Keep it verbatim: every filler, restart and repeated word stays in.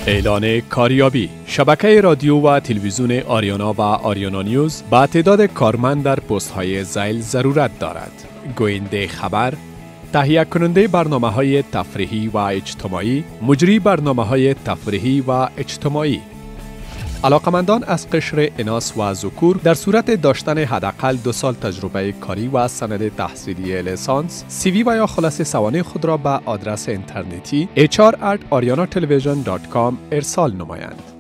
اعلان کاریابی: شبکه رادیو و تلویزیون آریانا و آریانا نیوز با تعداد کارمند در پست‌های ذیل ضرورت دارد. گوینده خبر: تهیه کننده برنامه‌های تفریحی و اجتماعی، مجری برنامه‌های تفریحی و اجتماعی. علاقمندان از قشر اناث و ذکور در صورت داشتن حداقل دو سال تجربه کاری و سند تحصیلی لیسانس، سی وی و یا خلاصه سوانح خود را به آدرس اینترنتی اچ آر ات آریانا تلویزیون دات کام ارسال نمایند.